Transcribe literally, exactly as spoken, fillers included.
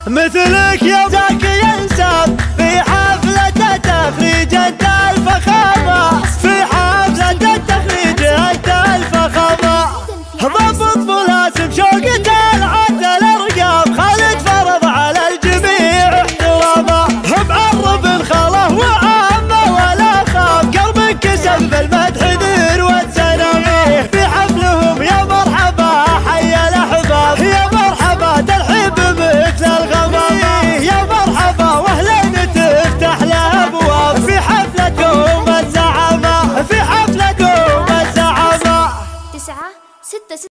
مثلك يا زكي ينسب في حفلة التخريج انت الفخامة، في حفلة التخريج انت الفخامة.